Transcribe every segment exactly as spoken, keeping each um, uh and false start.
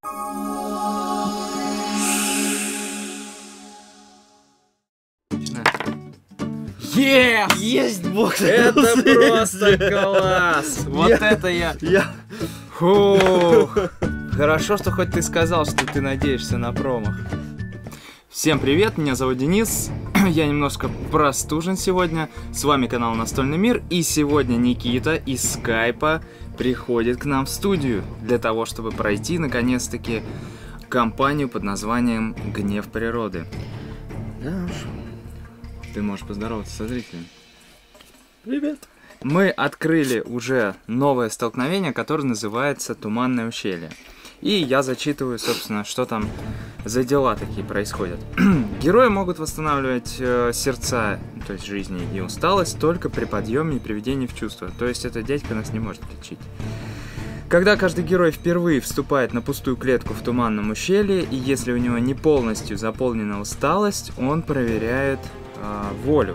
Е! Есть бог! Это просто класс! Вот это я! Я... Фух. Хорошо, что хоть ты сказал, что ты надеешься на промах. Всем привет, меня зовут Денис. Я немножко простужен сегодня. С вами канал Настольный мир. И сегодня Никита из скайпа приходит к нам в студию для того, чтобы пройти наконец-таки кампанию под названием «Гнев природы». Да уж. Ты можешь поздороваться со зрителями. Привет. Мы открыли уже новое столкновение, которое называется «Туманное ущелье». И я зачитываю, собственно, что там за дела такие происходят. Герои могут восстанавливать э, сердца, то есть жизни и усталость, только при подъеме и приведении в чувство. То есть этот дядька нас не может лечить. Когда каждый герой впервые вступает на пустую клетку в туманном ущелье, и если у него не полностью заполнена усталость, он проверяет э, волю.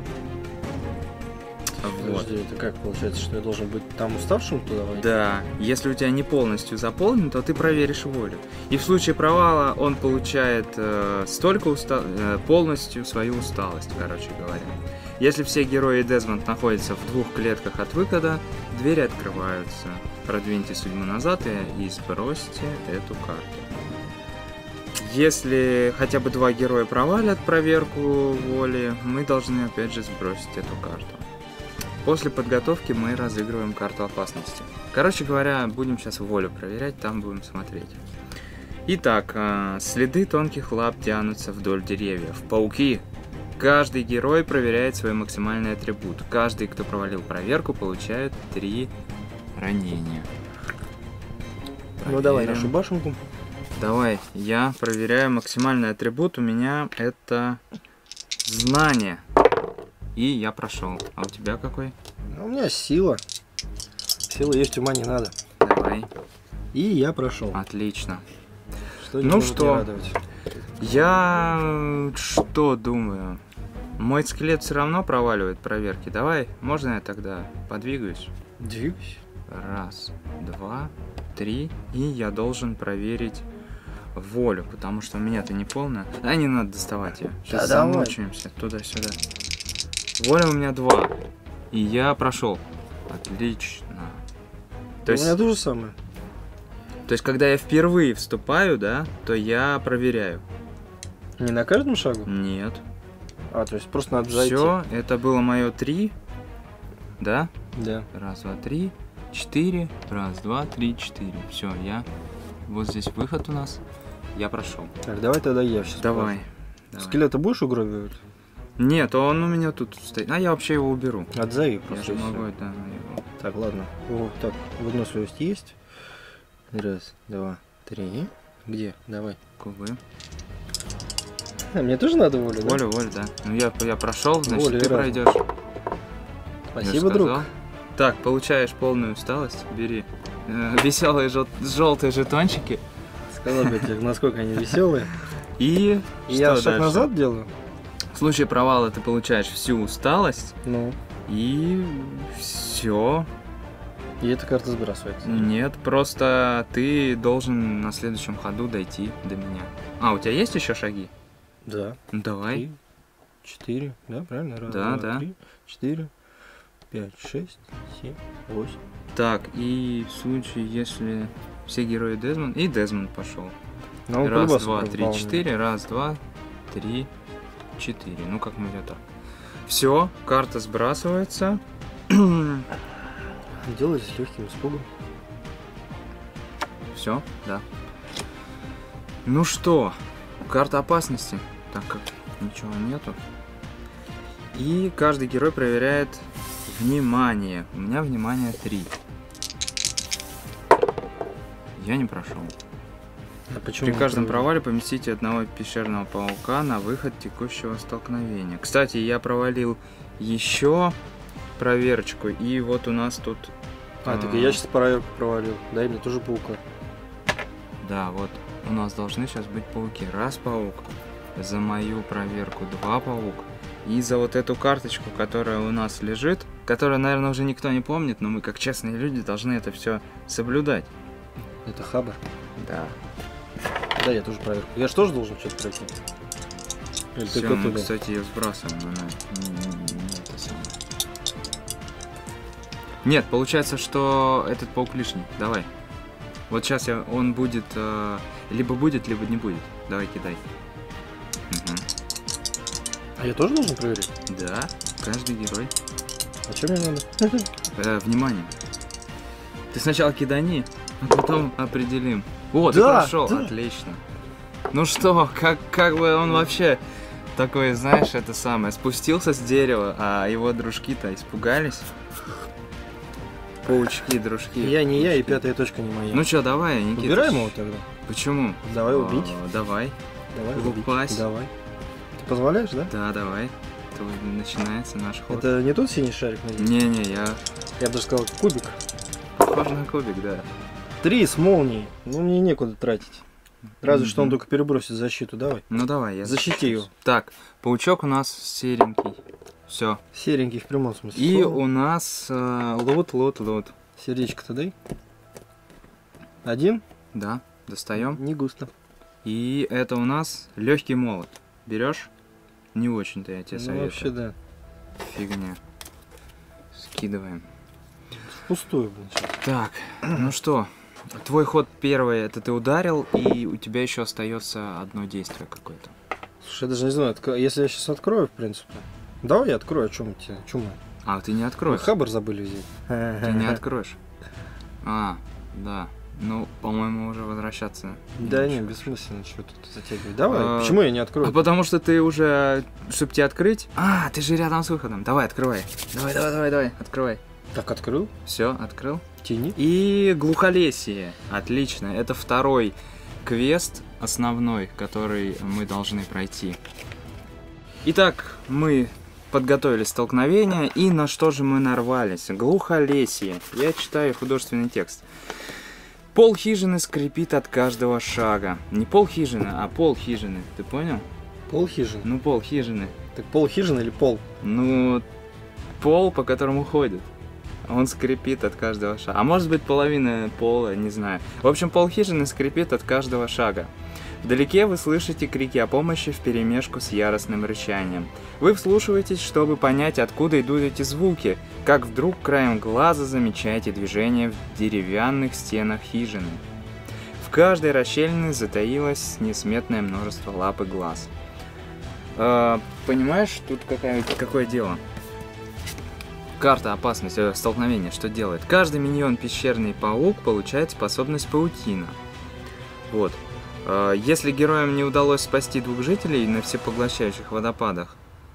Вот. Подожди, это как получается, что я должен быть там уставшим туда войти? Да, если у тебя не полностью заполнен, то ты проверишь волю. И в случае провала он получает э, столько уста... э, полностью свою усталость, короче говоря. Если все герои и Дезмонд находятся в двух клетках от выхода, двери открываются. Продвиньте судьбу назад и, и сбросьте эту карту. Если хотя бы два героя провалят проверку воли, мы должны опять же сбросить эту карту. После подготовки мы разыгрываем карту опасности. Короче говоря, будем сейчас волю проверять, там будем смотреть. Итак, следы тонких лап тянутся вдоль деревьев. Пауки. Каждый герой проверяет свой максимальный атрибут. Каждый, кто провалил проверку, получает три ранения. Проверим. Ну давай нашу башенку. Давай, я проверяю максимальный атрибут. У меня это знание. И я прошел. А у тебя какой? У меня сила. Сила есть, ума не надо. Давай. И я прошел. Отлично. Что ну что, я что думаю? Мой скелет все равно проваливает проверки. Давай, можно я тогда подвигаюсь? Двигайся. Раз, два, три. И я должен проверить волю, потому что у меня-то не полная. А не надо доставать ее. Сейчас да замучаемся туда-сюда. Воля у меня два. И я прошел. Отлично. То у есть, меня то же самое. То есть, когда я впервые вступаю, да, то я проверяю. Не на каждом шагу? Нет. А, то есть просто надо зайти. Все, это было мое три. Да? Да. Раз, два, три, четыре. Раз, два, три, четыре. Все, я. Вот здесь выход у нас. Я прошел. Так, давай тогда я сейчас. Давай. давай. Скелета будешь угробивать? Нет, он у меня тут стоит. А я вообще его уберу. Отзови Я просто. же могу это его. Так, ладно. О, так, выносливость есть. Раз, два, три. Где? Давай. Кубы. А, мне тоже надо волю, да? Волю, волю, да. Ну я, я прошел, значит Воля ты разная. пройдешь. Спасибо, друг. Так, получаешь полную усталость. Бери. Э, веселые жел желтые жетончики. Сказал бы тебе, насколько они веселые. И И что я шаг дальше? назад делаю. В случае провала ты получаешь всю усталость. Ну. И все. И эта карта сбрасывается. Нет, просто ты должен на следующем ходу дойти до меня. А, у тебя есть еще шаги? Да. Ну давай. Три, четыре, да, правильно? Раз, Да, два, да. три, четыре, пять, шесть, семь, восемь. Так, и в случае, если все герои Дезмонд... И Дезмонд пошел. Ну, он Раз, полюбас два, попал три, мне. четыре. Раз, два, три, четыре. Ну, как мы так. Все, карта сбрасывается. Делай с легким испугом. Все, да. Ну что, карта опасности, так как ничего нету. И каждый герой проверяет внимание. У меня внимание три. Я не прошел. А почему? При каждом провале поместите одного пещерного паука на выход текущего столкновения. Кстати, я провалил еще проверочку, и вот у нас тут... А, так и я сейчас проверку провалил. Дай мне тоже паука. Да, вот у нас должны сейчас быть пауки. Раз паук, за мою проверку два паук, и за вот эту карточку, которая у нас лежит, которую, наверное, уже никто не помнит, но мы, как честные люди, должны это все соблюдать. Это хабар. Да. Да, я тоже проверку. Я же тоже должен что-то пройти. Или Все, только мы, туда? кстати, ее сбрасываем. Она не, не- не это самое. Нет, получается, что этот паук лишний. Давай. Вот сейчас я, он будет... э, либо будет, либо не будет. Давай, кидай. Мгм. А я тоже должен проверить? Да, каждый герой. А что мне надо? Э, внимание. Ты сначала кидани, а потом определим. О, ты Да, прошел, да. отлично. Ну что, как, как бы он вообще такой, знаешь, это самое, спустился с дерева, а его дружки-то испугались. Паучки, дружки. Я не я, и пятая точка не моя. Ну что, давай, Никита. Убираем его тогда? Почему? Давай А, убить. Давай. Давай убить. Лупась. Давай. Ты позволяешь, да? Да, давай. То начинается наш ход. Это не тот синий шарик, надеюсь? Не-не, я Я бы даже сказал кубик. похож на кубик, да. Три с молнией. Ну, мне некуда тратить. Разве что он Мгм. только перебросит защиту. Давай. Ну давай, я Защити его. Так, паучок у нас серенький. Все. Серенький в прямом смысле. И слова. у нас э, лут, лут, лут. Сердечко-то дай. Один? Да, достаем. Не густо. И это у нас легкий молот. Берешь? Не очень-то я тебе Ну, советую. вообще, да. Фигня. Скидываем. Впустую, блин, сейчас. Так, ну что, твой ход первый, это ты ударил, и у тебя еще остается одно действие какое-то. Слушай, я даже не знаю, отк- если я сейчас открою, в принципе. Давай я открою, о чем тебе? Чё мы? А, ты не Мы откроешь. хабар забыли взять. Ты не откроешь. А, да. Ну, по-моему, уже возвращаться. Да не, нечего. бессмысленно, что тут затягивать. Давай, А, почему я не А открою? потому что ты уже, чтобы тебе открыть... А, ты же рядом с выходом. Давай, открывай. Давай, давай, давай, давай, открывай. Так, открыл? Все, открыл. Тени. И глухолесье. Отлично. Это второй квест основной, который мы должны пройти. Итак, мы подготовили столкновение, и на что же мы нарвались? Глухолесье. Я читаю художественный текст. Пол хижины скрипит от каждого шага. Не пол хижины, а пол хижины. Ты понял? Пол хижины. Ну, пол хижины. Так пол хижины или пол? Ну, пол, по которому ходит. Он скрипит от каждого шага. А может быть, половина пола, не знаю. В общем, пол хижины скрипит от каждого шага. Вдалеке вы слышите крики о помощи вперемешку с яростным рычанием. Вы вслушиваетесь, чтобы понять, откуда идут эти звуки, как вдруг краем глаза замечаете движение в деревянных стенах хижины. В каждой расщелине затаилось несметное множество лап и глаз. Э, понимаешь, тут какая, какое дело? Карта опасности, столкновения, что делает? Каждый миньон пещерный паук получает способность паутина. Вот. Э, Если героям не удалось спасти двух жителей на всепоглощающих водопадах,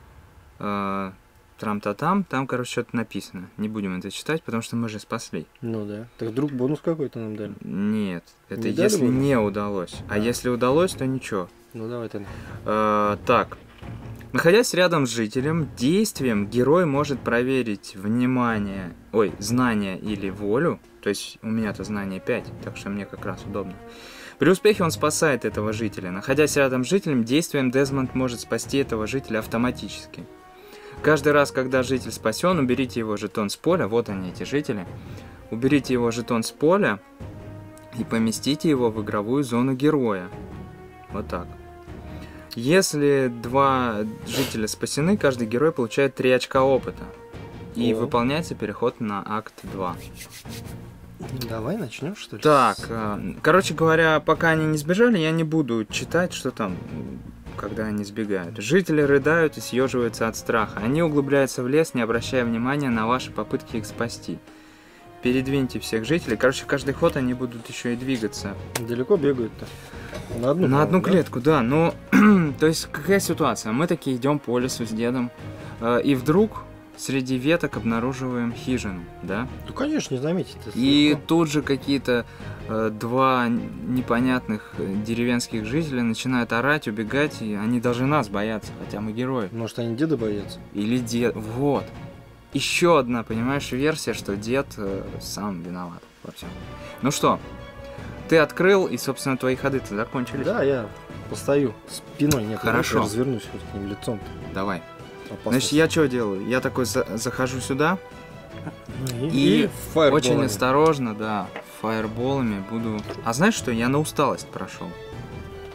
э, трам-та-там, там, короче, что-то написано. Не будем это читать, потому что мы же спасли. Ну да. Так вдруг бонус какой-то нам дали. Нет, это Не дали если бонус? не удалось. А А. если удалось, то ничего. Ну давай тогда. Э, так. Находясь рядом с жителем, действием герой может проверить внимание, ой, знание или волю. То есть у меня-то знание пять, так что мне как раз удобно. При успехе он спасает этого жителя. Находясь рядом с жителем, действием Дезмонд может спасти этого жителя автоматически. Каждый раз, когда житель спасен, уберите его жетон с поля. Вот они, эти жители. Уберите его жетон с поля и поместите его в игровую зону героя. Вот так. Если два жителя спасены, каждый герой получает три очка опыта. И О. выполняется переход на акт два. Давай начнем, что ли? Так, э, короче говоря, пока они не сбежали, я не буду читать, что там, когда они сбегают. Жители рыдают и съеживаются от страха. Они углубляются в лес, не обращая внимания на ваши попытки их спасти. Передвиньте всех жителей. Короче, каждый ход они будут еще и двигаться. Далеко бегают-то? На одну, На одну по-моему, да? клетку, да. Но, то есть, какая ситуация? Мы такие идем по лесу с дедом, э, и вдруг среди веток обнаруживаем хижину, да? Ну, конечно, не заметить. И тут же какие-то э, два непонятных э, деревенских жителя начинают орать, убегать, и они даже нас боятся, хотя мы герои. Может, они деда боятся? Или дед. Вот. Еще одна, понимаешь, версия, что дед э, сам виноват во всем. Ну что, ты открыл, и, собственно, твои ходы-то закончились. Да, я постою спиной. Нет, Хорошо. я развернусь хоть к ним лицом. Давай. Опасность. Значит, я что делаю? Я такой за- захожу сюда, И, и фаерболами. очень осторожно, да, фаерболами буду... А знаешь что? Я на усталость прошел.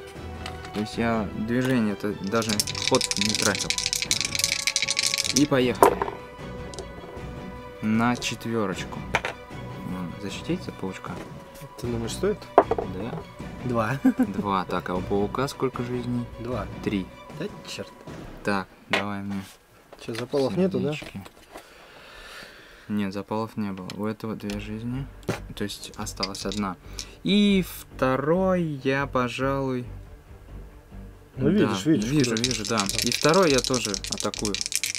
То есть я движение-то даже ход не тратил. И поехали. На четверочку. Защитить от паучка? Ты думаешь, стоит? Да. Два. Два. Так, а у паука сколько жизней? Два. Три. Да черт. Так, давай мне. Че, запалов нету, да? Нет, запалов не было. У этого две жизни. То есть осталась одна. И второй я, пожалуй... Ну, видишь, да, видишь. Вижу, куда? вижу, да. И второй я тоже атакую.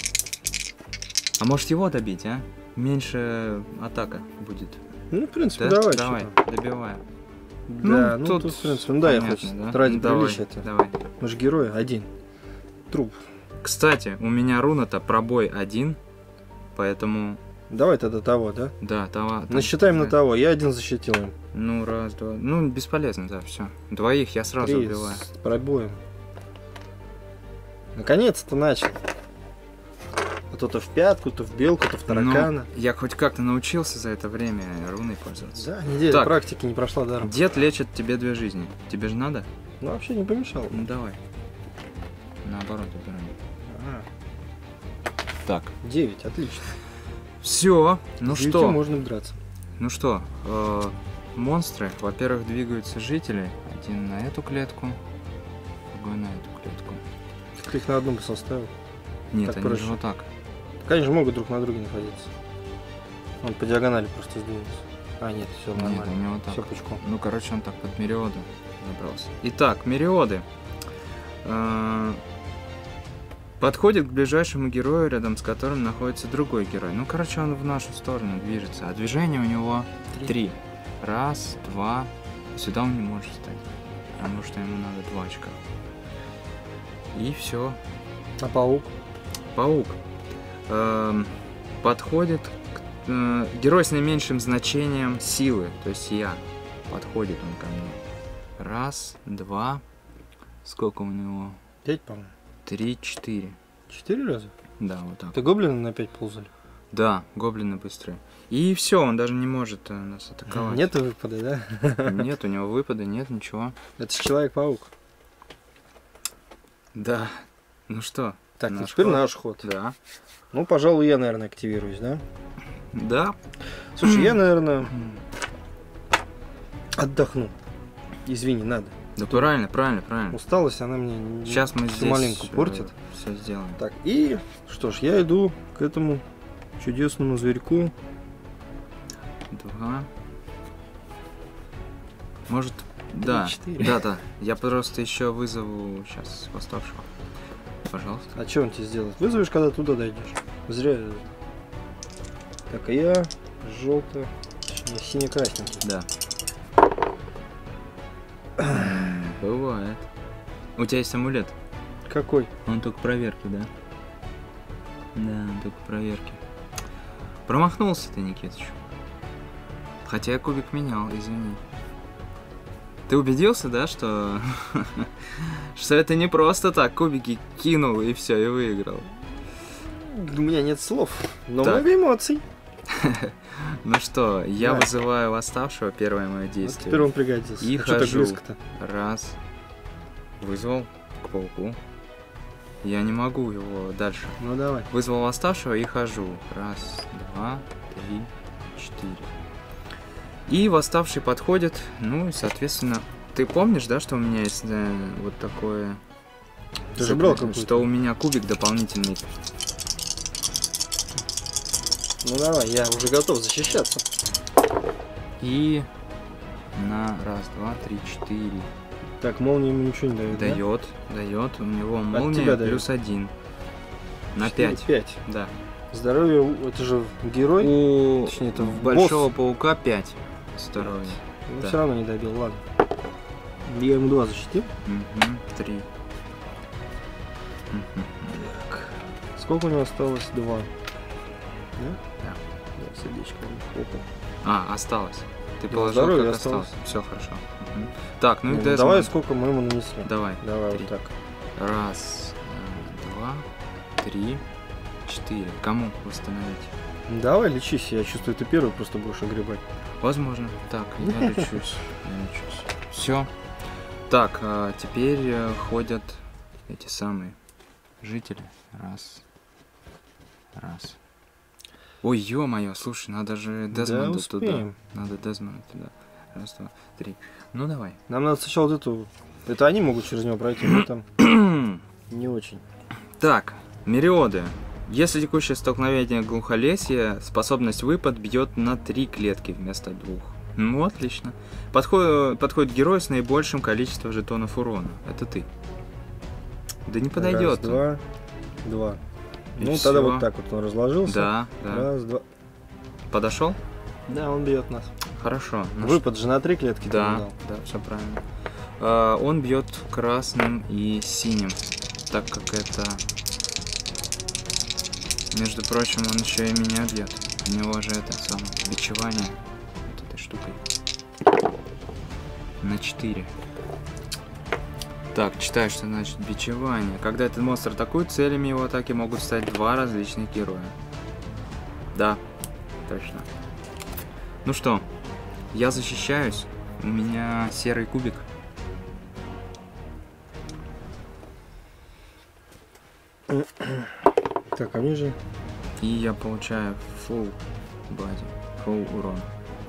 А может его добить, а? Меньше атака будет. Ну, в принципе, Да? давай. Давай, что-то. добиваем. Да, ну, тут тут, в принципе, ну да, я понятно, хочу. да? Ради Ну, давай, приличия-то. давай. Мы же герои, один. Труп. Кстати, у меня руна-то пробой один, поэтому... Давай тогда того, да? Да, того... Насчитаем да. на того. Я один защитил им. Ну, раз, два... Ну, бесполезно, да, все. Двоих я сразу Три убиваю. с пробоем. Наконец-то начал. А то то в пятку, то в белку, то в таракана. Ну, я хоть как-то научился за это время руной пользоваться. Да, неделя Так. практики не прошла даром. Дед лечит тебе две жизни. Тебе же надо? Ну, вообще не помешало. Ну, давай. Наоборот, убираем. Ага. Так. Девять, отлично. Все. Ну Девяти что? можно драться. Ну что, э, монстры, во-первых, двигаются жители. Один на эту клетку, другой на эту клетку. Клик на одну бы составил. Нет, Так они проще. же вот так. Конечно, могут друг на друге находиться. Он по диагонали просто сдвинулся. А, нет, все Нет, нормально. они вот так. Все пучком. Ну, короче, он так под Мериоды забрался. Итак, Мериоды. Э, подходит к ближайшему герою, рядом с которым находится другой герой. Ну, короче, он в нашу сторону движется. А движение у него три. Раз, два. Сюда он не может встать. Потому что ему надо два очка. И все. А паук? Паук. Эм, подходит к, э, герой с наименьшим значением силы. То есть я. Подходит он ко мне. Раз, два. Сколько у него? Пять, по-моему. Три, четыре. Четыре раза? Да, вот так. Это гоблины на пять ползали? Да, гоблины быстрые. И все, он даже не может э, нас атаковать. Нет выпада, да? Нет, у него выпада, нет, ничего. Это же Человек-паук. Да. Ну что? Так, наш теперь ход? наш ход. Да. Ну, пожалуй, я, наверное, активируюсь, да? Да. Слушай, я, наверное, отдохну. Извини, надо. Да правильно, правильно, правильно. Усталость, она мне не- Сейчас мы всю здесь малинку портит. все сделаем. Так, и что ж, я иду к этому чудесному зверьку. Два. Может, да. четыре. Да, да. Я просто еще вызову сейчас восставшего. Пожалуйста. А что он тебе сделает? Вызовешь, когда туда дойдешь. Зря. Так, а я желто, точнее, сине-красненький. Да. Бывает. У тебя есть амулет? Какой? Он только проверки, да? Да, только проверки. Промахнулся ты, Никитыч. Хотя я кубик менял, извини. Ты убедился, да, что... что это не просто так кубики кинул и все, и выиграл? У меня нет слов, но Так. много эмоций. Ну что, я Да. вызываю восставшего, первое мое Вот действие. теперь он пригодится. И А что так хожу. близко-то? Раз. Вызвал к пауку. Я не могу его дальше. Ну давай. Вызвал восставшего и хожу. Раз, два, три, четыре. И восставший подходит. Ну и, соответственно, ты помнишь, да, что у меня есть э, вот такое... Ты же брал Что какой-то. у меня кубик дополнительный. Ну давай, я уже готов защищаться. И на раз, два, три, четыре. Так, молния ему ничего не дает. да? Дает, дает. У него молния тебя дает. плюс один. На Четыре, пять. пять. Да. Здоровье, у- это же герой. У Точнее, это большого паука пять здоровья. Но да. все равно не добил, ладно. Я ему два защитил. Угу, три. Мгм. Так. Сколько у него осталось? Два. Да? Да. Да, сердечко. Опа. А, осталось. Ты Да, положил, здоровье как осталось. осталось. Все хорошо. Мгм. Так, ну и Не, ну Дезмонд. давай, сколько мы ему нанесли. Давай. Давай, Три. вот так. Раз, э, два, три, четыре. Кому восстановить? Давай, лечись. Я чувствую, ты первый просто будешь огребать. Возможно. Так, я лечусь. Я лечусь. Все. Так, а теперь э, ходят эти самые жители. Раз. Раз. Ой, ё-моё, слушай, надо же Дезмонда да, туда. успеем. Надо Дезмонда туда. Раз, два, три. Ну давай. Нам надо сначала вот эту... Это они могут через него пройти, но там не очень. Так, Мериоды. Если текущее столкновение глухолесья, способность выпад бьет на три клетки вместо двух. Ну, отлично. Подходит, подходит герой с наибольшим количеством жетонов урона. Это ты. Да не подойдет. Раз, два, два. И ну, всё. тогда вот так вот он разложился. Да, да. Раз, два. Подошел? Да, он бьет нас. Хорошо. Ну, Выпад же на три клетки. ты да, ему дал. да, все правильно. А, он бьет красным и синим, так как это... Между прочим, он еще и меня бьет. У него же это самое бичевание вот этой штукой. На четыре. Так, читаю, что значит бичевание. Когда этот монстр атакует, целями его атаки могут стать два различных героя. Да, точно. Ну что, я защищаюсь. У меня серый кубик. Так, а мне же... И я получаю full бади, full урон.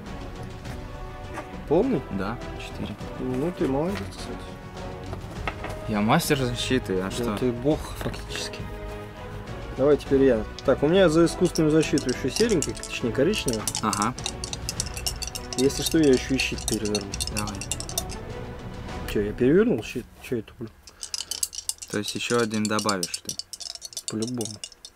Полный? Да, четыре. Ну, ты молодец, кстати. Я мастер защиты, а Да, что? ты бог, фактически. Давай теперь я. Так, у меня за искусственную защиту еще серенький, точнее коричневый. Ага, Если что, я еще и щит переверну. давай. Че, я перевернул щит? Че я туплю? То есть еще один добавишь ты. По-любому.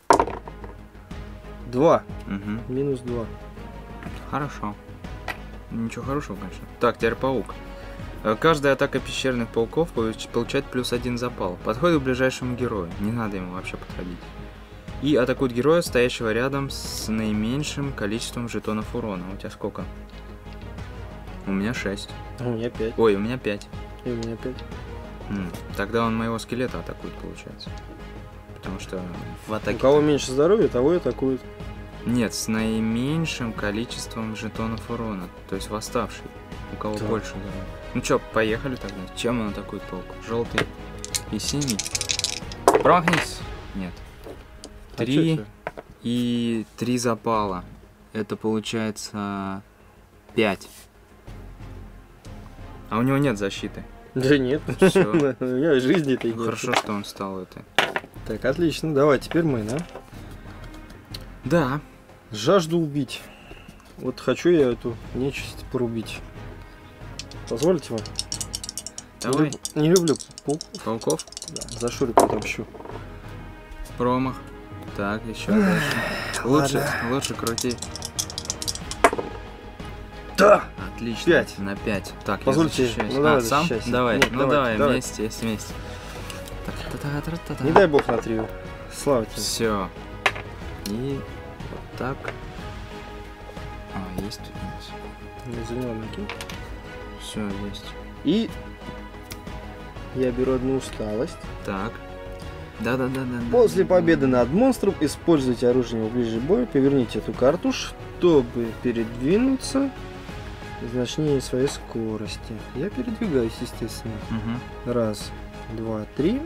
Два. Угу. Минус два. Хорошо. Ничего хорошего, конечно. Так, теперь паук. Э, Каждая атака пещерных пауков получ- получает плюс один запал. Подходит к ближайшему герою. Не надо ему вообще подходить. И атакует героя, стоящего рядом с наименьшим количеством жетонов урона. У тебя сколько? У меня шесть. А у меня пять. Ой, у меня пять. И у меня пять. М, Тогда он моего скелета атакует, получается. Потому что в атаке... У кого меньше здоровья, того и атакует. Нет, с наименьшим количеством жетонов урона. То есть восставший. У кого Так. больше здоровья. Ну чё, поехали тогда. Чем он атакует паук? Желтый и синий. Промахнись! Нет. А Три чё это? и три запала. Это получается пять. А у него нет защиты. Да нет. Всё. У меня жизни-то Ну, нет. хорошо, что он стал это. Так, отлично. Давай, теперь мы, да? Да. Жажду убить. Вот хочу я эту нечисть порубить. Позвольте вам? Давай. Не, люб- не люблю паук. Пауков. Да, за Шурика отомщу. Промах. Так, еще дальше. Лучше, ладно. лучше крути. Да! Отлично. Пять. На пять. Так, Позвольте, я защищаюсь. ну А, давай сам? защищайся. Давай. Нет, ну давай, давай, давай. вместе, вместе. Не дай бог на трио. Слава тебе. Все. И вот так. А, есть тут у нас. Не за него накинь. Все, есть. И я беру одну усталость. Так. Да-да-да-да. После победы над монстром используйте оружие в ближний бой, поверните эту карту, чтобы передвинуться значнее своей скорости. Я передвигаюсь, естественно. Угу. Раз, два, три.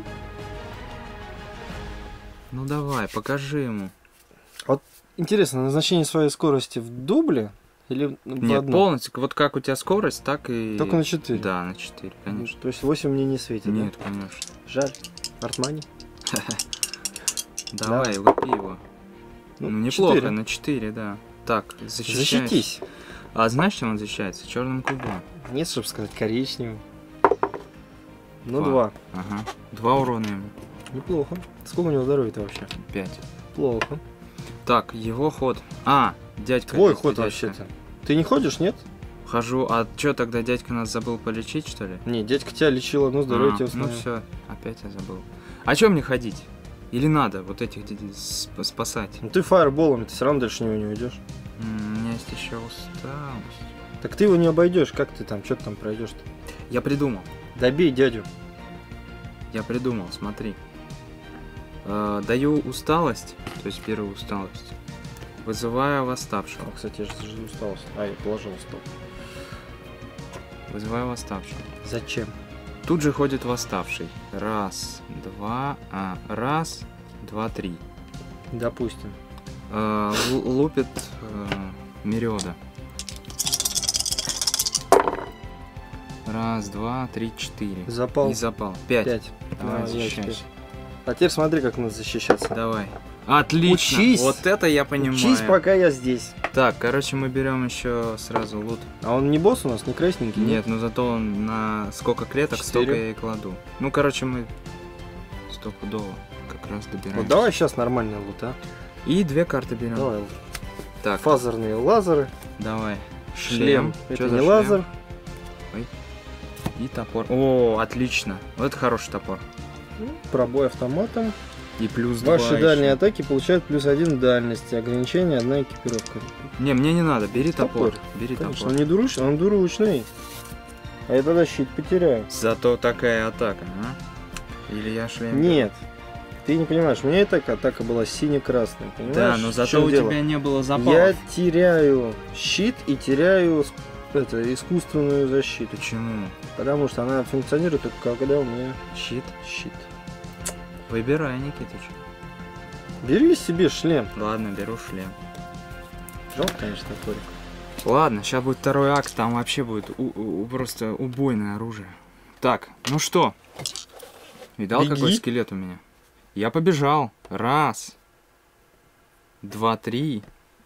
Ну давай, покажи ему. Интересно, назначение своей скорости в дубле или в Нет, одном? полностью. Вот как у тебя скорость, так и... Только на четыре. Да, на четыре, конечно. То есть восемь мне не светит, Нет, да? конечно. Жаль. Артмани. Давай, лупи его. Ну, Ну, неплохо, четыре. на четыре, да. Так, защищайся. Защитись. А знаешь, чем он защищается? Черным кубом. Нет, чтобы сказать коричневым. Ну, Два. два. Ага. Два урона ему. Неплохо. Сколько у него здоровья-то вообще? Пять. Плохо. Так, его ход. А, дядька. Твой дядька, ход дядька. вообще-то. Ты не ходишь, нет? Хожу. А что тогда дядька нас забыл полечить, что ли? Не, дядька тебя лечил, одно здоровье А, тебе ну восстановил. все, опять я забыл. А чем мне ходить? Или надо вот этих дядей сп- спасать? Ну ты фаерболом, ты все равно дальше него не уйдешь. М, У меня есть еще усталость. Так ты его не обойдешь, как ты там, что ты там пройдешь-то? Я придумал. Добей дядю. Я придумал, смотри. Э, даю усталость, то есть первую усталость. Вызываю восставшего. А, кстати, я же же устался. А, я положил стол. Вызываю восставшего. Зачем? тут же ходит восставший. Раз, два, а, раз, два, три. Допустим. Э, л- лупит э, Мериода. Раз, два, три, четыре. Запал. И запал. Пять. Пять. Давай, Да, защищайся. я теперь. А теперь смотри, как надо защищаться. Давай. Отлично. Учись. Вот это я понимаю. Учись, пока я здесь. Так, короче, мы берем еще сразу лут. А он не босс у нас, не красненький? Нет, но зато он на сколько клеток, Четыре. столько я и кладу. Ну, короче, мы стопудово как раз добираем. Вот давай сейчас нормальный лут, а? И две карты берем. Давай. Так, Фазерные лазеры. давай. Шлем. Чё Это за не шлем? лазер. И топор. О, отлично. Вот это хороший топор. Пробой автоматом. И плюс два Ваши ещё. дальние атаки получают плюс один дальности. Ограничение одна экипировка. Не, мне не надо. Бери топор. Топор. Бери Конечно, топор. он не дуручный, он дуручный. А я тогда щит потеряю. Зато такая атака, а? Или я шлем? Нет. Ты не понимаешь, у меня и так атака была сине-красная. Понимаешь? Да, но В зато чём у дело? тебя не было запалов. Я теряю щит и теряю с- это, искусственную защиту. Почему? Потому что она функционирует только когда у меня Щит? щит. Выбирай, Никитыч. Бери себе шлем. Ладно, беру шлем. Жалко, конечно, топорик. Ладно, сейчас будет второй акт, там вообще будет у- у- просто убойное оружие. Так, ну что? Видал, Беги. какой скелет у меня? Я побежал. Раз. Два, три.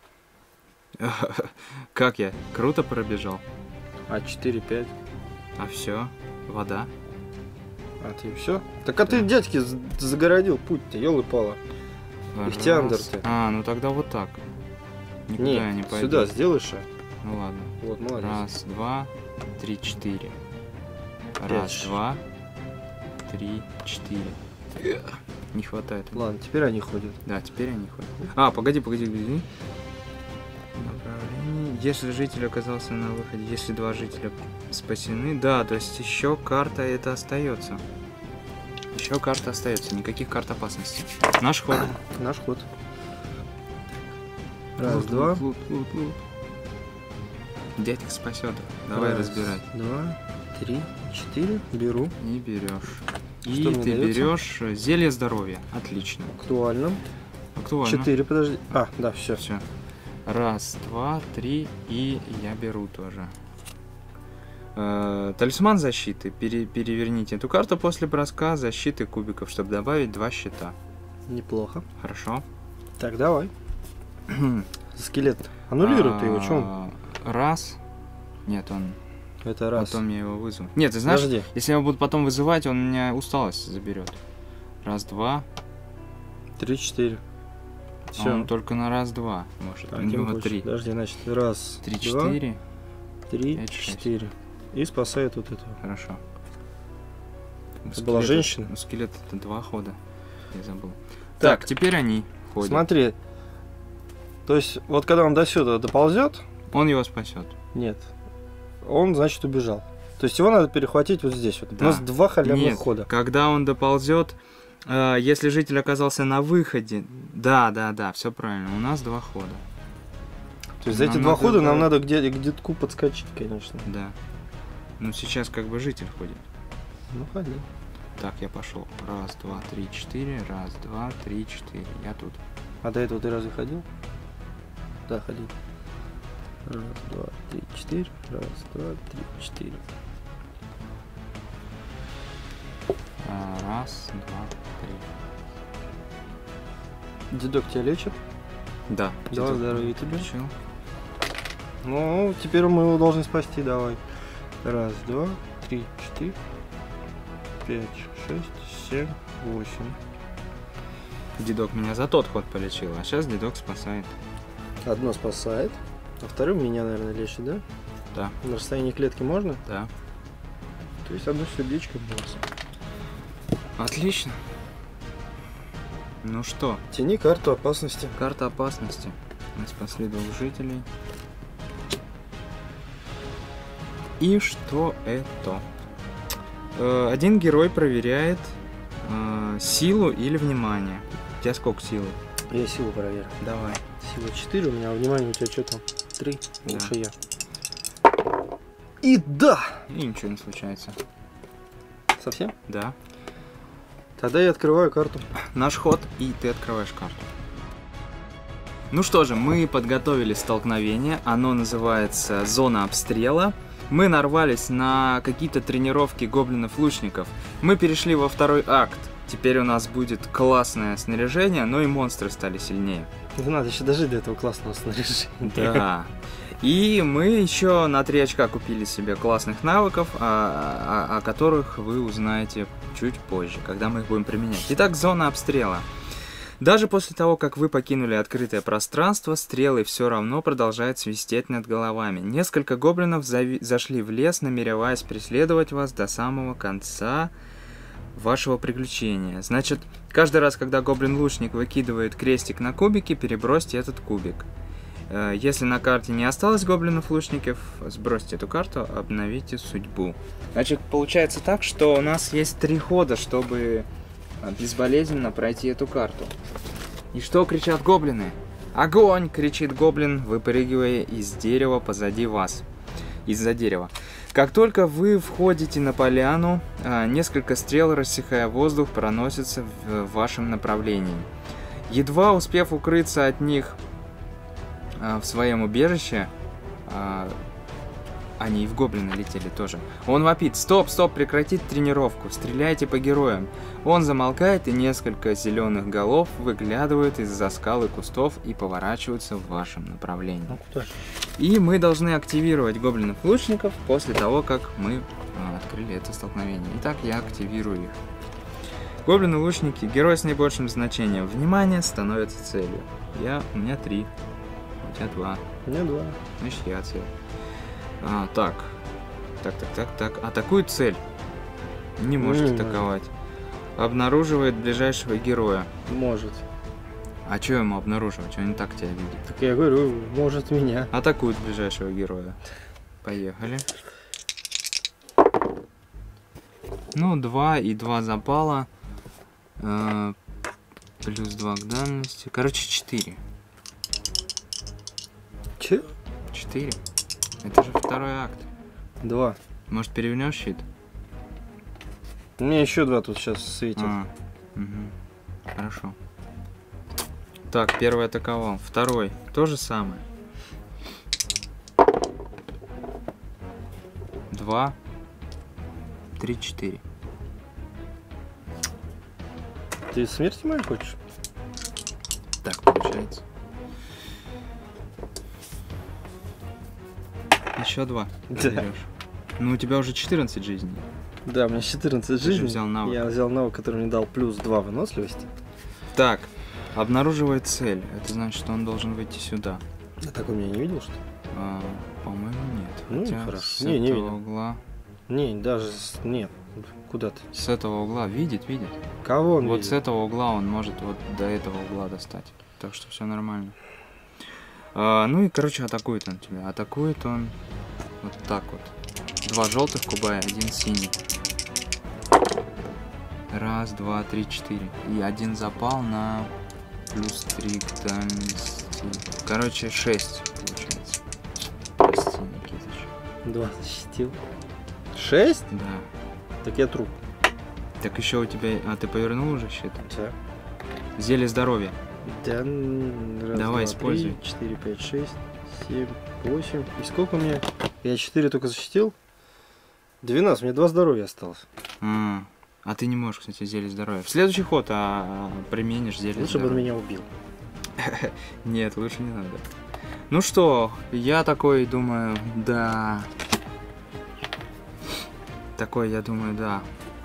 Как я? Круто пробежал. А четыре пять. А все, вода. А ты все? Так а ты Да. дядьке з- загородил путь-то, ёлы-палы. Ихтиандр Раз. ты. А, ну тогда вот так. Никуда Не, я не пойду. сюда сделаешь. шаг. Ну ладно. Вот, молодец. Раз, два, три, четыре. Пять. Раз, два, три, четыре. Не хватает. Ладно, теперь они ходят. Да, теперь они ходят. А, погоди, погоди, погоди. Направление. Если житель оказался на выходе, если два жителя спасены, да, то есть еще карта это остается. Еще карта остается, никаких карт опасности. Наш ход. Наш ход. Раз, Лут, два. лут, лут, лут, лут. Дядька спасет. Давай Раз, разбирать. Два, три, четыре. Беру. И берешь. И Что мне ты дается? берешь зелье здоровья. Отлично. Актуально. Актуально. Четыре, подожди. А, да, все. Все. Раз, два, три, и я беру тоже. Э, талисман защиты. Пере- переверните эту карту после броска защиты кубиков, чтобы добавить два щита. Неплохо. Хорошо. Так, давай. Скелет. Аннулируй ты его, чё он? А, Раз. Нет, он... Это раз. Потом я его вызову. Нет, ты знаешь, Подожди. если я его буду потом вызывать, он у меня усталость заберет. Раз, два. Три, четыре. А Все. он только на раз-два может. У него три. Подожди, значит, раз, Три, два, четыре. три, пять, шесть. четыре. И спасает вот этого. Хорошо. У Это была скелета- женщина? У скелета это два хода. Я забыл. Так. Так, теперь они ходят. Смотри. То есть, вот когда он до сюда доползет, Он его спасет. нет. Он, значит, убежал. То есть его надо перехватить вот здесь вот. Да. У нас два халявных Нет, хода. когда он доползет, э, если житель оказался на выходе, да, да, да, все правильно. У нас два хода. То есть за эти нам два надо хода нам было- надо где к детку подскочить, конечно. Да. Ну сейчас как бы житель ходит. Ну, ходи. Так, я пошел. Раз, два, три, четыре. Раз, два, три, четыре. Я тут. А до этого ты разве ходил? Да, ходил. Раз, два, три, четыре. Раз, два, три, четыре. А, Раз, два, три. Дедок тебя лечит. Да. Да, где-то здоровья тебе. включил. Ну, теперь мы его должны спасти, давай. Раз, два, три, четыре, пять, шесть, семь, восемь. Дедок меня за тот ход полечил, а сейчас дедок спасает. Одно спасает, а вторым меня, наверное, лечит, да? Да. На расстоянии клетки можно? Да. То есть одно сердечко босс. Отлично. Ну что, Тяни карту опасности. карта опасности. Мы спасли двух жителей. И что это? Э, один герой проверяет э, силу или внимание. У тебя сколько силы? Я силу проверю. Давай. Сила четыре, у меня, а внимание у тебя что там? три, Да. лучше я. И да! И ничего не случается. Совсем? Да. Тогда я открываю карту. Наш ход, и ты открываешь карту. Ну что же, мы подготовили столкновение. Оно называется «Зона обстрела». Мы нарвались на какие-то тренировки гоблинов-лучников. Мы перешли во второй акт. Теперь у нас будет классное снаряжение, но и монстры стали сильнее. Ну, надо еще дожить до этого классного снаряжения. Да. И мы еще на три очка купили себе классных навыков, о, о, о которых вы узнаете чуть позже, когда мы их будем применять. Итак, зона обстрела. Даже после того, как вы покинули открытое пространство, стрелы все равно продолжают свистеть над головами. Несколько гоблинов зави- зашли в лес, намереваясь преследовать вас до самого конца вашего приключения. Значит, каждый раз, когда гоблин-лучник выкидывает крестик на кубике, перебросьте этот кубик. Если на карте не осталось гоблинов-лучников, сбросьте эту карту, обновите судьбу. Значит, получается так, что у нас есть три хода, чтобы безболезненно пройти эту карту. И что кричат гоблины? «Огонь!» — кричит гоблин, выпрыгивая из дерева позади вас. Из-за дерева. Как только вы входите на поляну, несколько стрел, рассекая воздух, проносятся в вашем направлении. Едва успев укрыться от них в своем убежище, они и в гоблина летели тоже. Он вопит: «Стоп, стоп, прекратить тренировку, стреляйте по героям». Он замолкает, и несколько зеленых голов выглядывают из-за скал и кустов и поворачиваются в вашем направлении. И мы должны активировать гоблинов-лучников после того, как мы а, открыли это столкновение. Итак, я активирую их. Гоблины-лучники, герой с наибольшим значением. Внимание становится целью. Я, у меня три. У тебя два. У меня два. Значит, я цель. А, так. Так, так, так, так. Атакует цель. Не может Не атаковать. Обнаруживает ближайшего героя. Может. А что ему обнаруживать? Он не так тебя видит. Так я говорю, может меня. Атакует ближайшего героя. Поехали. Ну, два и два запала. Э, плюс два к дальности. Короче, четыре. Че? четыре. Это же второй акт. Два. Может, перевернешь щит? У меня еще два тут сейчас светят. А, угу. Хорошо. Так, первый атаковал. Второй. То же самое. Два. Три, четыре. Ты смерти моей хочешь? Так получается. Еще два. Да. Берешь. Ну, у тебя уже четырнадцать жизней. Да, у меня четырнадцать Ты же жизней. взял навык. Я взял навык, который мне дал плюс два выносливости. Так, обнаруживает цель. Это значит, что он должен выйти сюда. А так у меня не видел, что ли? А, по-моему, нет. Ну, Хотя хорошо. с Не, не этого видел. угла. Не, даже с... нет. Куда ты? С этого угла видит, видит. Кого он Вот видит? с этого угла он может вот до этого угла достать. Так что все нормально. А, ну и, короче, атакует он тебя. Атакует он вот так вот. Два желтых куба и один синий. Раз, два, три, четыре. И один запал на плюс три к дальности. Короче, шесть получается. Прости, Никитыч. Два защитил. Шесть? Да. Так я труп. Так еще у тебя... А ты повернул уже щит? Да. Зелье здоровья. Да, раз, Давай, два, используй. три, четыре, пять, шесть, семь, восемь. И сколько у меня? Я четыре только защитил. двенадцать, мне два здоровья осталось. А, а ты не можешь, кстати, зелье здоровья. В следующий ход а, применишь зелье Лучше бы он здоровья. меня убил. Нет, лучше не надо. Ну что, я такой думаю, да. Такой, я думаю, да.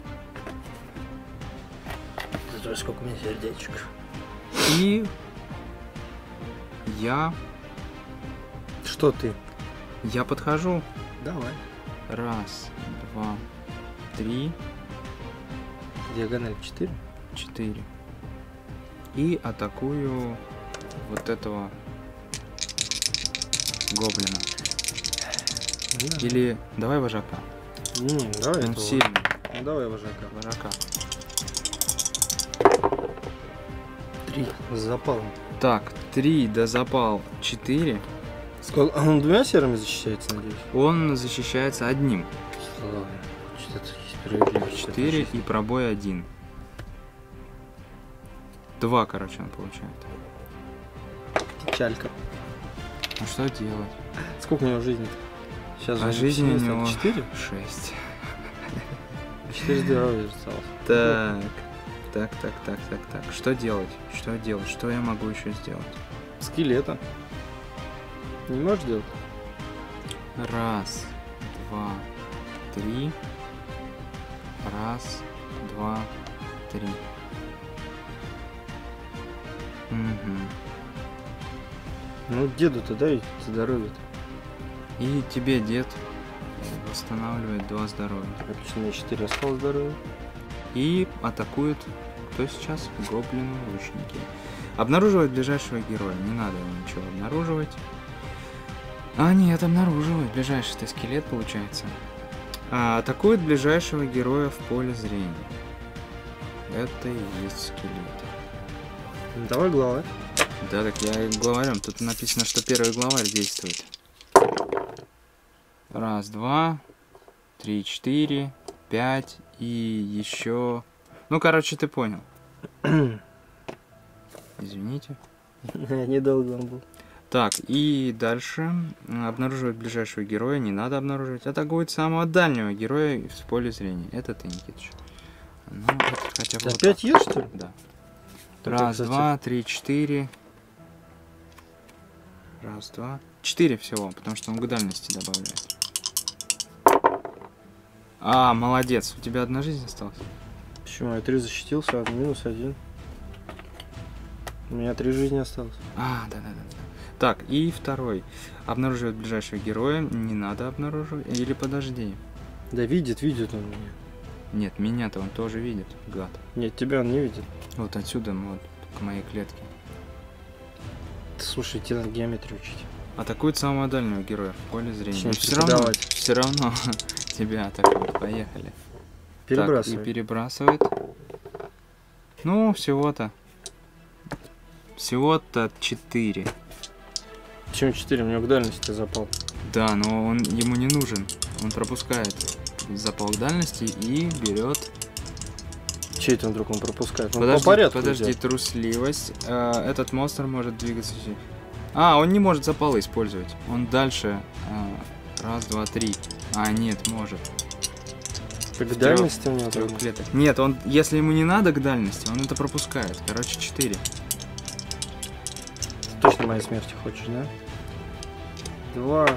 Зато сколько у меня сердечек. И я, Что ты? я подхожу. Давай. Раз, два, три, Диагональ четыре. четыре. И атакую вот этого гоблина. Да. Или давай вожака. Не, давай Он этого. сильный. Ну, давай вожака. Вожака. Три. С запалом. Так, три до запал четыре. Сколько? Он двумя серыми защищается, надеюсь? Он защищается одним. Ладно, что-то есть Справедливость. четыре и пробой один. два, короче, он получает. Печалька. А что делать? Сколько у него жизни? Сейчас А жизни у него четыре? шесть. четыре здоровья осталось. Так, так, так, так, так, так. Что делать? Что делать? Что я могу еще сделать? Скелета. Не можешь делать? Раз, два, три. Раз, два, три. Угу. Ну, деду-то дай здоровье-то. И тебе, дед, восстанавливает два здоровья. Отлично, мне четыре осталось здоровья. И атакует, кто сейчас? Гоблины-лучники. Обнаруживает ближайшего героя. Не надо ему ничего обнаруживать. А, нет, обнаруживает. Ближайший-то скелет, получается. А, атакует ближайшего героя в поле зрения. Это и есть скелет. Ну, давай глава. Да, так я и главарем. Тут написано, что первый главарь действует. Раз, два, три, четыре, пять и еще... Ну, короче, ты понял. Извините. Недолго он был. Так, и дальше обнаруживать ближайшего героя не надо обнаруживать. Атакует самого дальнего героя в поле зрения. Это ты, Никитыч. Ну, это хотя бы Ты вот опять так. ешь, что ли? Да. Это, Раз, кстати, два, три, четыре. Раз, два. Четыре всего, потому что он к дальности добавляет. А, молодец. У тебя одна жизнь осталась? Почему? Я три защитился, а минус один. У меня три жизни осталось. А, да-да-да. Так, и второй. Обнаруживает ближайшего героя. Не надо обнаруживать. Или подожди. Да видит, видит он меня. Нет, меня-то он тоже видит, гад. Нет, тебя он не видит. Вот отсюда, вот, к моей клетке. Слушай, тебе надо геометрию учить. Атакует самого дальнего героя в поле зрения. Точнее, Все равно, преподавать. все равно тебя атакуют. Поехали. Перебрасывай. Так, и перебрасывает. Ну, всего-то. Всего-то четыре. Почему четыре? У него к дальности запал. Да, но он ему не нужен. Он пропускает запал дальности и берет. Чей это он вдруг он пропускает? Он Подожди, по порядку подожди, идет. трусливость. Э, этот монстр может двигаться. А, он не может запалы использовать. Он дальше. э, раз, два, три. А, нет, может. Так к В дальности у него Трех трудно. клеток. Нет, он, если ему не надо к дальности, он это пропускает. Короче, четыре. Ты точно моей смерти хочешь, да? Два.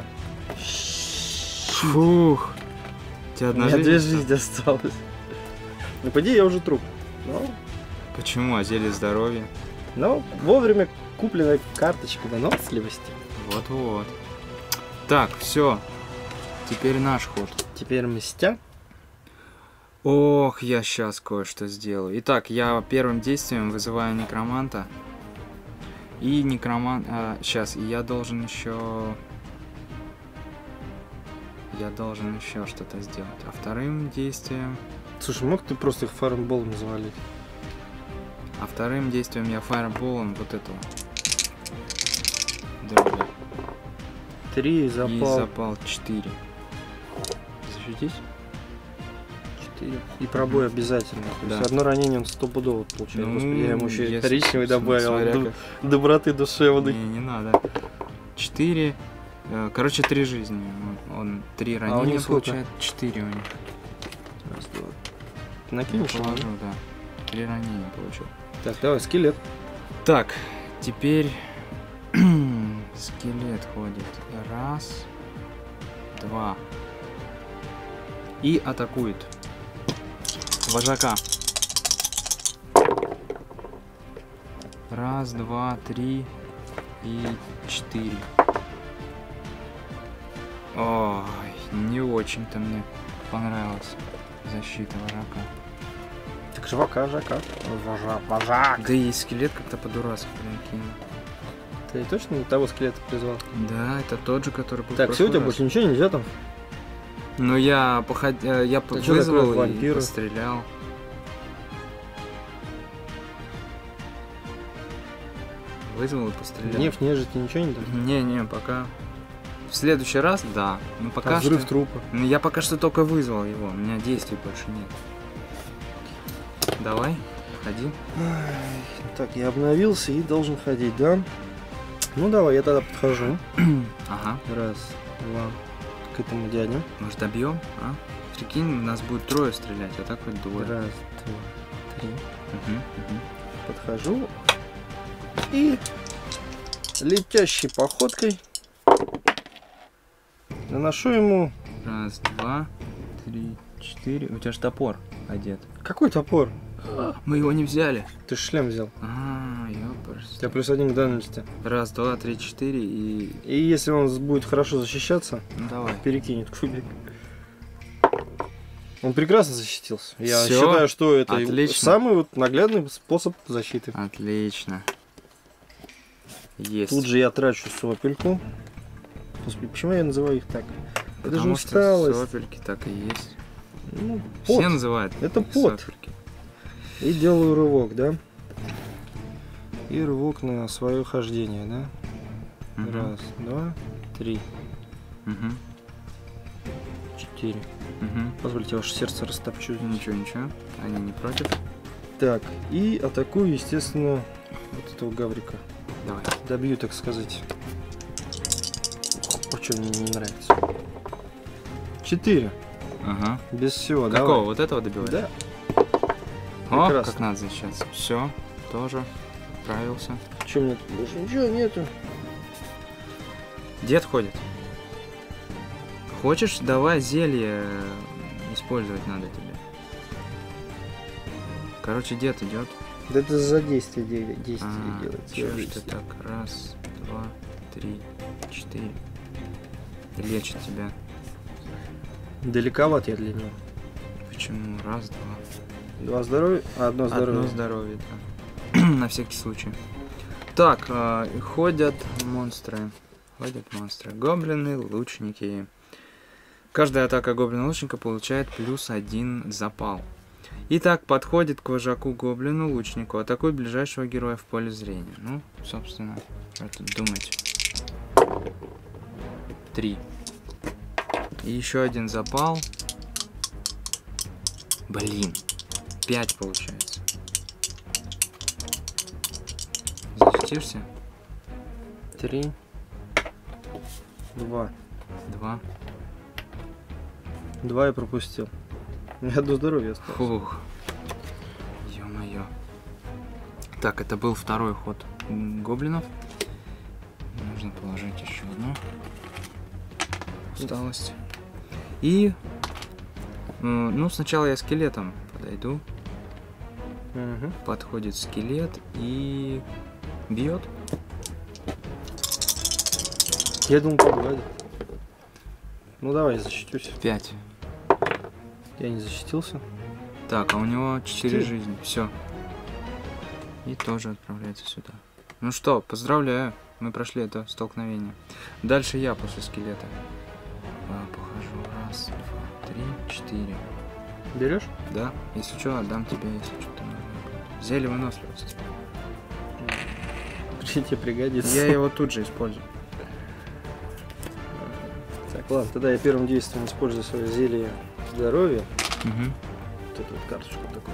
Фух. У тебя У одна меня жизнь две осталась? жизни осталось. Ну, по идее, я уже труп. Но, Почему? А зелье здоровья? но вовремя купленная карточка выносливости. Вот-вот. Так, все. Теперь наш ход. Теперь мстя. Ох, я сейчас кое-что сделаю. Итак, я первым действием вызываю некроманта. И некромант... А, сейчас, и я должен еще... Я должен еще что-то сделать. А вторым действием... Слушай, мог ты просто их фаерболом завалить? А вторым действием я фаерболом вот этого. Друга. Три И запал. запал четыре. Защитись? Четыре. И пробой обязательно. То Да. есть одно ранение он стопудово получает. Ну, Господи, я ему еще и если- коричневый добавил. смотря Ду- как- Доброты душевной. Не, не надо. Четыре. э, Короче, три жизни. Он, он три у них ранения сколько? получает. Четыре у них. Раз, два. Ты Я накинешь? его, положу, да. Три ранения получил. да? Так, давай, скелет. Так, теперь скелет ходит. Раз, два. И атакует вожака. Раз, два, три и четыре. Ой, не очень-то мне понравилась защита вожака. Так жвака, жака. Вожак, вожак. Да и скелет как-то по-дурацки, блин, кинул. Ты точно не того скелета призвал? Да, это тот же, который был в Так, все, у прошлый тебя раз. больше ничего нельзя там? Ну я поход... э, я Ты чё вызвал такое, и вампиры? пострелял. Вызвал и пострелял. Гнев, нежить, ничего не дал? Не-не, пока. В следующий раз, да. Но пока А взрыв что... трупа. Ну, я пока что только вызвал его. У меня действий больше нет. Давай, ходи. Так, я обновился и должен ходить, да? Ну давай, я тогда подхожу. Ага. Раз, два. К этому дяде. Может, добьем? А? Прикинь, у нас будет трое стрелять, а так хоть двое. Раз, два, три. Угу, угу. Подхожу. И летящей походкой наношу ему... Раз, два, три, четыре. У тебя же топор одет. Какой топор? Мы его не взяли. Ты же шлем взял. А, У ёпрст. тебя плюс один к дальности. Раз, два, три, четыре и... И если он будет хорошо защищаться, Ну, давай. перекинет кубик. Он прекрасно защитился. Я Всё? считаю, что это Отлично. самый вот наглядный способ защиты. Отлично. Есть. Тут же я трачу сопельку. Господи, почему я называю их так? Это же Потому что усталость. сопельки так и есть. Ну, Все пот. называют. Это их пот. сопельки. И делаю рывок, да? И рывок на свое хождение, да? Мгм. Раз, два, три, Мгм. четыре. Мгм. Позвольте, ваше сердце растопчу. Ничего, ничего. Они не против. Так, и атакую, естественно, вот этого гаврика. Давай. Добью, так сказать. О, что мне не нравится. Четыре. Ага. Без всего, Какого? давай. Вот этого добивать? Да. О, Прекрасно. как надо защищаться. Все, тоже справился. Что мне тут больше? Ничего нету. Дед ходит. Хочешь, давай зелье использовать надо тебе. Короче, дед идет. Да это за действие, де- действие А, делается. чё я ж вижу. ты так? Раз, два, три, четыре. Лечит тебя. Далековат я для него. Почему? Раз, два. Два здоровья, а одно здоровье. Одно здоровье, да. На всякий случай. Так, а, ходят монстры. Ходят монстры. Гоблины, лучники. Каждая атака гоблина-лучника получает плюс один запал. Итак, подходит к вожаку гоблину-лучнику. Атакует ближайшего героя в поле зрения. Ну, собственно, что тут думать. Три. И еще один запал. Блин. Пять получается. Защитишься? Три. Два. Два. Два я пропустил. У меня одно здоровье осталось. Фух. Ё-моё. Так, это был второй ход м, гоблинов. Нужно положить еще одну. Усталость. И... э, Ну, сначала я скелетом подойду. Мгм. Подходит скелет и... бьет. Я думал, погладит. Ну давай, я защитюсь. Пять. Я не защитился. Так, а у него четыре Четыре. жизни. Все. И тоже отправляется сюда. Ну что, поздравляю. Мы прошли это столкновение. Дальше я после скелета. А, похожу. Раз, два, три, четыре. Берешь? Да? Если что, отдам тебе, если что-то нужно будет. Зелье выносливости. Тебе пригодится. Я его тут же использую. Так, ладно, тогда я первым действием использую свое зелье здоровья. Угу. Вот эту вот карточку такую.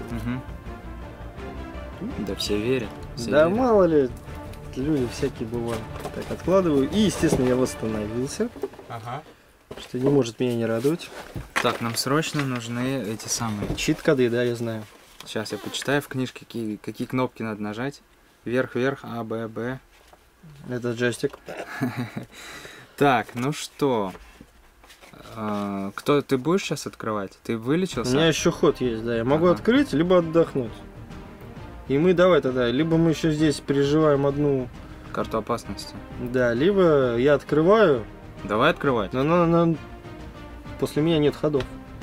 Угу. Да все верят. Все Да верят. мало ли, люди всякие бывают. Так, откладываю. И, естественно, я восстановился. Ага. Что не может меня не радовать. Так, нам срочно нужны эти самые. Чит-коды, да, я знаю. Сейчас я почитаю в книжке, какие, какие кнопки надо нажать. Вверх-вверх, А, Б, Б. Это джойстик. Так, ну что? А, кто ты будешь сейчас открывать? Ты У вылечился? меня еще ход есть, да. Я могу Ага. открыть, либо отдохнуть. И мы давай тогда, либо мы еще здесь переживаем одну, Карту опасности. да, либо я открываю, Давай открывать. но на, на- после меня нет ходов.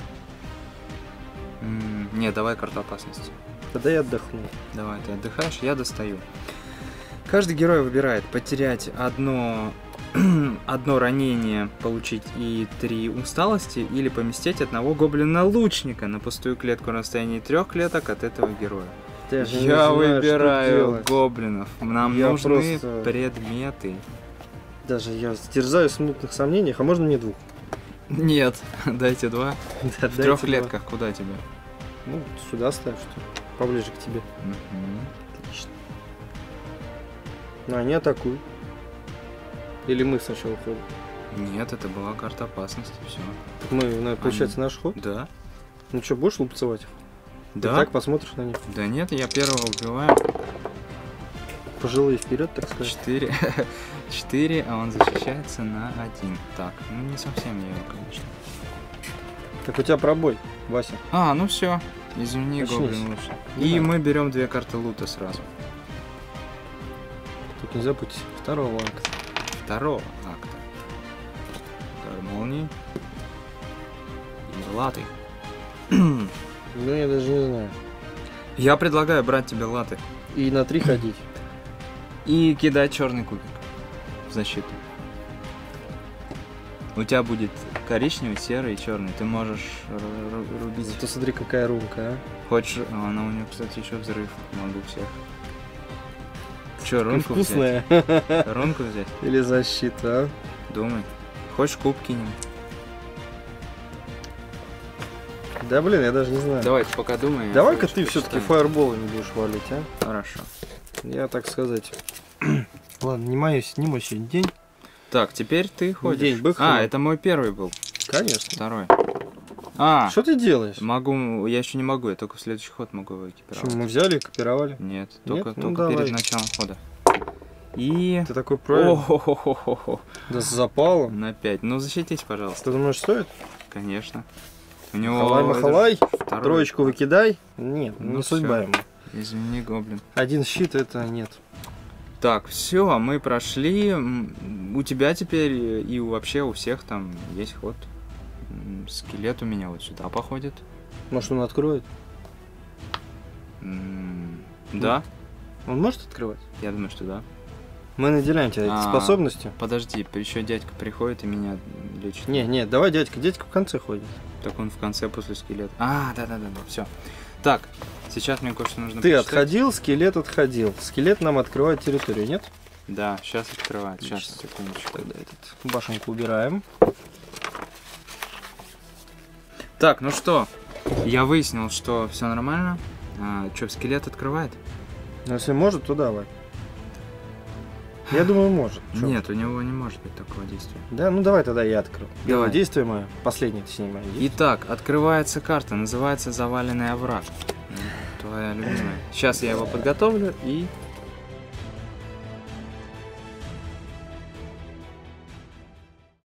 М, Не, давай карту опасности. Тогда я отдохну. Давай, ты отдыхаешь, я достаю. Каждый герой выбирает потерять одно, одно ранение, получить и три усталости, или поместить одного гоблина-лучника на пустую клетку на расстоянии трех клеток от этого героя. Даже не Я знаю, что выбираю делать. гоблинов. Нам Я нужны просто- предметы. Даже я терзаю в смутных сомнениях, а можно мне двух? Нет, дайте два. Да, В дайте трех два. клетках куда тебе? Ну, сюда ставь, что ли. Поближе к тебе. Мгм. Отлично. Ну, они атакуют. Или мы сначала ходим? Нет, это была карта опасности, все. Так мы, ну, получается, наш ход. Да. Ну что, будешь лупцевать? Да. Ты так посмотришь на них. Да нет, я первого убиваю. Пожилые вперед, так сказать. Четыре. Четыре, а он защищается на один. Так, ну не совсем я его, конечно. Так у тебя пробой, Вася. А, ну все. Извини, Очнись. гоблин лучше. Не И надо. мы берем две карты лута сразу. Тут нельзя быть второго акта. Второго акта. Удар молнии. И латы. Ну, я даже не знаю. Я предлагаю брать тебе латы. И на три ходить. И кидать черный кубик в защиту. У тебя будет коричневый, серый и черный. Ты можешь ру- ру- рубить. Зато смотри, какая рунка, а. Хочешь. А, она у нее, кстати, еще взрыв. Могу всех. Че, рунку Вкусная. взять? Рунку взять? Или защита, а? Думай. Хочешь куб кинем? Да блин, я даже не знаю. Давай, ты пока думай. я Давай-ка кое-что ты все-таки почитаю. фаерболы не будешь валить, а? Хорошо. Я, так сказать... Ладно, не мой, не мой сегодня день. Так, теперь ты ходишь. День быка. А, это мой первый был. Конечно. Второй. А, Что ты делаешь? могу, я еще не могу, я только в следующий ход могу его экипировать. Почему мы взяли и копировали? Нет, только, Нет? Ну, только давай. перед началом хода. И... Ты такой правильный. О-хо-хо-хо-хо. Да с запалом. На пять. Ну, защитись, пожалуйста. Ты думаешь, стоит? Конечно. У него... Махалай-махалай. это второй. Троечку выкидай. Нет, Ну не всё. судьба ему. Извини, гоблин. Один щит это нет. Так, все, мы прошли. М, У тебя теперь и у- вообще у всех там есть ход. М, Скелет у меня вот сюда походит. Может, он откроет? М, Да, Он может открывать? я думаю, что да. Мы наделяем тебя этой А. способностью. Подожди, еще дядька приходит и меня лечит. Не, не, давай дядька. Дядька в конце ходит. Так он в конце после скелета. А, да-да-да, все. Так, сейчас мне кое-что нужно Ты почитать. отходил, скелет отходил. Скелет нам открывает территорию, нет? Да, сейчас открывает. Сейчас, Отлично. секундочку. Тогда этот башенку убираем. Так, ну что, я выяснил, что все нормально. А, что, скелет открывает? Но если может, то давай. Я думаю, может. Чё? Нет, у него не может быть такого действия. Да, ну давай тогда я открою. Первое Давай. действие мое. Последнее, точнее, мое действие. Итак, открывается карта, называется «Заваленный овраг». Твоя любимая. Сейчас я его подготовлю и